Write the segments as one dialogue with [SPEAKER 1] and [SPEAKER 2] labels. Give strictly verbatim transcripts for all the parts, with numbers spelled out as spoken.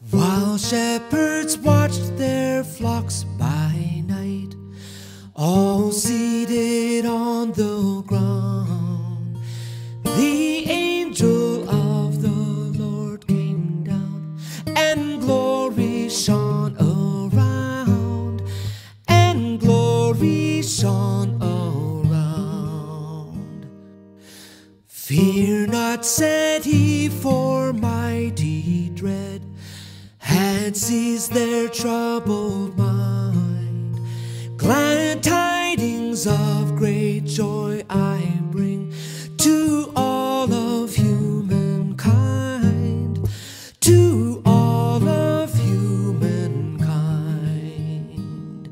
[SPEAKER 1] While shepherds watched their flocks by night, all seated on the ground, the angel of the Lord came down, and glory shone around, and glory shone around. Fear not, said he, for mighty dread had seized their troubled mind. Glad tidings of great joy I bring to all of humankind, to all of humankind.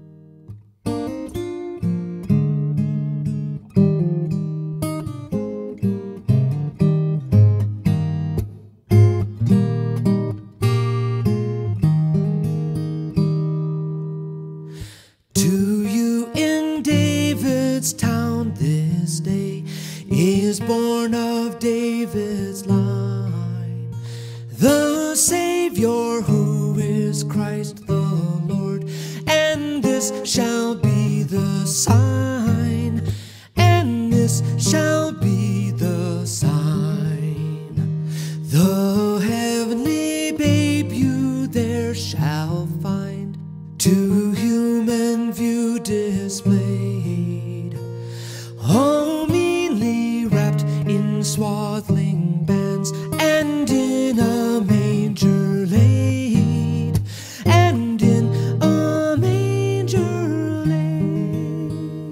[SPEAKER 1] To you in David's town this day is born of David's line the Savior, who is Christ the Lord. And this shall be the sign, and this shall be the sign. The heavenly babe you there shall find, to human view displayed, all meanly wrapped in swaddling bands, and in a manger laid, and in a manger laid.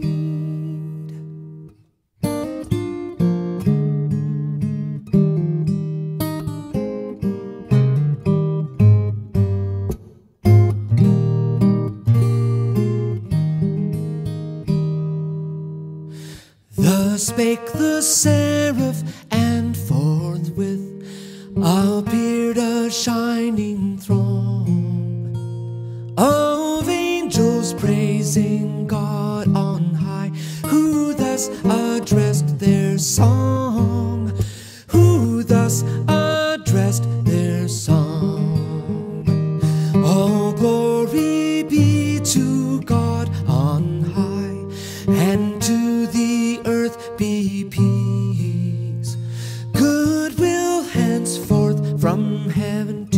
[SPEAKER 1] Thus spake the seraph, and forthwith appeared a shining throng of angels praising God on high, who thus addressed their song, who thus addressed their song. All glory be to God on high, and to the earth be peace, goodwill henceforth from heaven